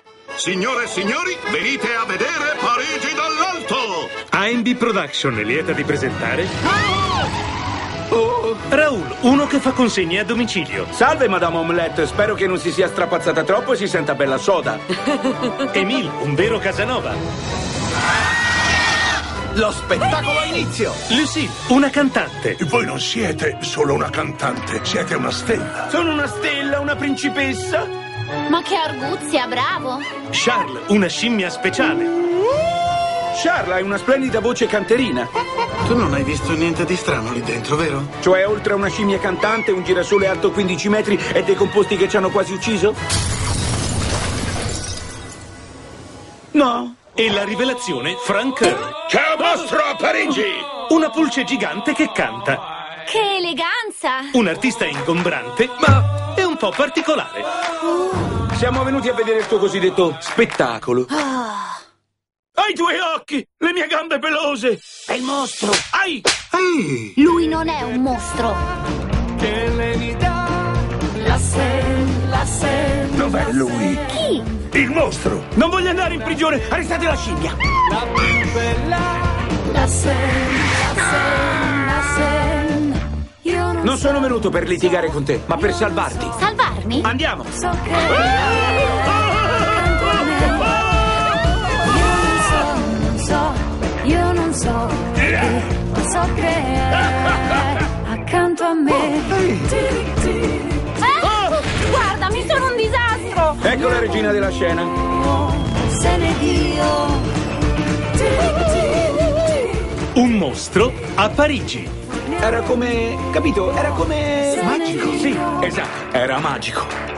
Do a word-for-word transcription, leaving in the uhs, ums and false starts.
Signore e signori, venite a vedere Parigi dall'alto! A M B Production è lieta di presentare Oh. Raoul, uno che fa consegne a domicilio. Salve, Madame Omelette, spero che non si sia strapazzata troppo e si senta bella soda. Emile, un vero Casanova. Lo spettacolo ha inizio! Lucille, una cantante. Voi non siete solo una cantante, siete una stella. Sono una stella, una principessa. Ma che arguzia, bravo! Charles, una scimmia speciale. Charles, hai una splendida voce canterina. Tu non hai visto niente di strano lì dentro, vero? Cioè, oltre a una scimmia cantante, un girasole alto quindici metri e dei composti che ci hanno quasi ucciso? No. E la rivelazione, Frank Curry. C'è un mostro a Parigi! Una pulce gigante che canta. Che eleganza! Un artista ingombrante, ma è un po' particolare. Siamo venuti a vedere il tuo cosiddetto spettacolo. Oh. Hai due occhi! Le mie gambe pelose! È il mostro! Ai! Ehi! Lui non è un mostro! Che lei mi dà La sen, la sen. Dov'è lui? Chi? Il mostro! Non voglio andare in prigione! Arrestate la scimmia! La sen, la sen, la sen. Io non, Non sono venuto per litigare con te, ma per salvarti. Salvarmi? Andiamo! So che... Io non so perché, ma so che è accanto a me. Eh? Guarda, mi sono un disastro! Ecco la regina della scena. Se ne Dio. Un mostro a Parigi. Era come... capito? Era come... Magico. Sì, esatto, era magico.